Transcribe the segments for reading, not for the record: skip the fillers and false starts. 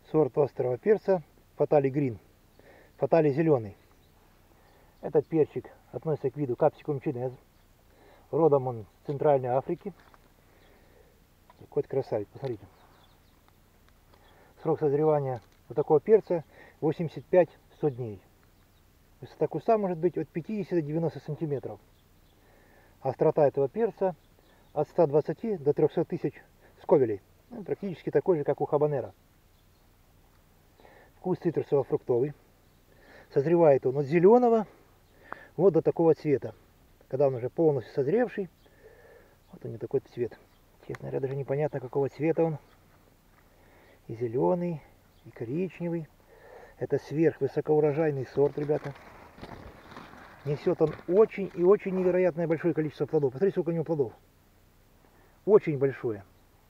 сорт острого перца Фатали Грин, Фатали зеленый. Этот перчик относится к виду Capsicum chinese. Родом он с Центральной Африки. Такой красавец, посмотрите. Срок созревания у такого перца 85-100 дней. Высота куста может быть от 50 до 90 сантиметров. Острота этого перца от 120 до 300 тысяч сковелей. Ну, практически такой же, как у хабанера. Вкус цитрусово-фруктовый. Созревает он от зеленого вот до такого цвета. Когда он уже полностью созревший, вот он не такой цвет. Честно говоря, даже непонятно, какого цвета он. И зеленый, и коричневый. Это сверхвысокоурожайный сорт, ребята. Несет он очень и очень невероятное большое количество плодов. Посмотрите, сколько у него плодов. Очень большое.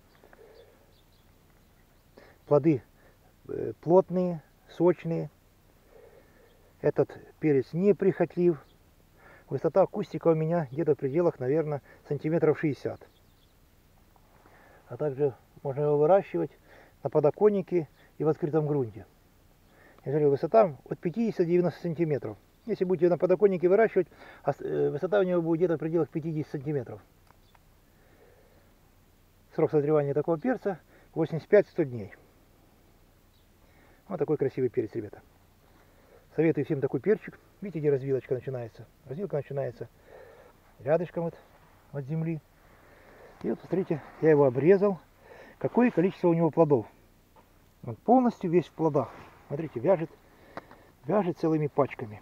Плоды плотные, сочные. Этот перец неприхотлив. Высота кустика у меня где-то в пределах, наверное, сантиметров 60. А также можно его выращивать на подоконнике и в открытом грунте. Я говорю, высота от 50 до 90 сантиметров. Если будете на подоконнике выращивать, высота у него будет где-то в пределах 50 сантиметров. Срок созревания такого перца 85-100 дней. Вот такой красивый перец, ребята. Советую всем такой перчик. Видите, где развилочка начинается? Развилка начинается рядышком вот от земли. И вот смотрите, я его обрезал. Какое количество у него плодов. Он полностью весь в плодах. Смотрите, вяжет целыми пачками.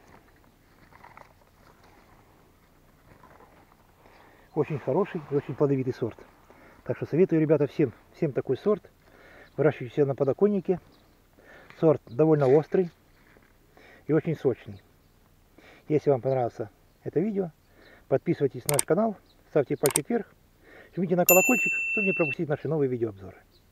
Очень хороший и очень плодовитый сорт. Так что советую, ребята, всем такой сорт. Выращивайте себя на подоконнике. Сорт довольно острый и очень сочный. Если вам понравилось это видео, подписывайтесь на наш канал, ставьте пальчик вверх, жмите на колокольчик, чтобы не пропустить наши новые видеообзоры.